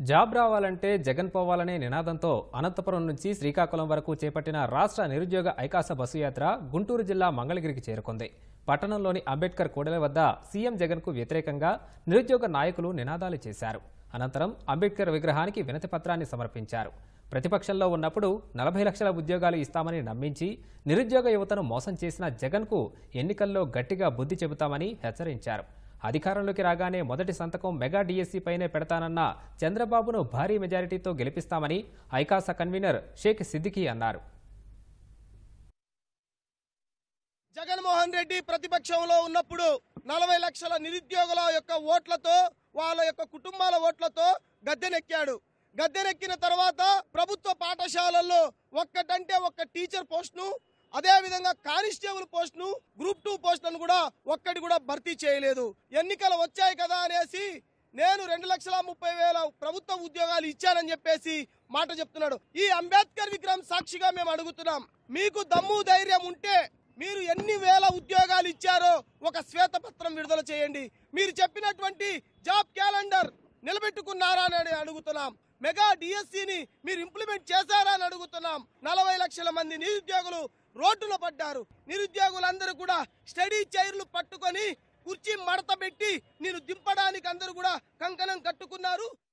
Job రావాలంటే జగన్ పోవాలనే నినాదంతో అనంతపురం నుంచి శ్రీకాకుళం వరకు చేపట్టిన రాష్ట్ర నిరుద్యోగ ఐకాస బస్సు యాత్ర గుంటూరు జిల్లా మంగళగిరికి చేరుకుంది. పట్టణంలోని అంబేద్కర్ కూడలి వద్ద సీఎం జగన్కు వ్యతిరేకంగా నిరుద్యోగ నాయకులు నినాదాలు చేశారు. అనంతరం అంబేద్కర్ విగ్రహానికి వినతి పత్రాన్ని సమర్పించారు. ప్రతిపక్షంలో ఉన్నప్పుడు 40 లక్షల ఉద్యోగాలు ఇస్తామని నమ్మించి నిరుద్యోగ యువతను మోసం చేసిన జగన్కు ఎన్నికల్లో గట్టిగా బుద్ధి చెబుతామని హెచ్చరించారు. అధికారంలోకి రాగానే మొదటి సంతకం మెగా డిఎస్సీ పైనే పెడతానన్న చంద్రబాబును భారీ మెజారిటీతో గెలిపిస్తామని ఐకాస కన్వీనర్ షేక్ సిద్దికీ అన్నారు. జగన్మోహన్ రెడ్డి ప్రతిపక్షంలో ఉన్నప్పుడు 40 లక్షల నిరుద్యోగుల యొక్క ఓట్లతో వాళ్ళ యొక్క కుటుంబాల ఓట్లతో గద్దెనెక్కాడు. గద్దెనెక్కిన తర్వాత ప్రభుత్వ పాఠశాలల్లో ఒక్కటంటే ఒక్క టీచర్ పోస్టును, అదేవిధంగా కానిస్టేబుల్ పోస్టును, గ్రూప్ 2 పోస్టులను కూడా ఒక్కటి కూడా భర్తీ చేయలేదు. ఎన్నికలు వచ్చాయి కదా అనేసి నేను 2,30,000 ప్రభుత్వ ఉద్యోగాలు ఇచ్చానని చెప్పేసి మాట చెప్తున్నాడు. ఈ అంబేద్కర్ విగ్రహం సాక్షిగా మేము అడుగుతున్నాం, మీకు దమ్ము ధైర్యం ఉంటే మీరు ఎన్ని వేల ఉద్యోగాలు ఇచ్చారో ఒక శ్వేతపత్రం విడుదల చేయండి. మీరు చెప్పినటువంటి జాబ్ క్యాలెండర్ నిలబెట్టుకున్నారా అని అడుగుతున్నాం. మెగా డిఎస్సీని మీరు ఇంప్లిమెంట్ చేశారా అని అడుగుతున్నాం. 40 లక్షల మంది నిరుద్యోగులు రోడ్డున పడ్డారు. నిరుద్యోగులందరూ కూడా స్టడీ చైర్లు పట్టుకొని కుర్చీ మడత పెట్టి నేను దింపడానికి అందరూ కూడా కంకణం కట్టుకున్నారు.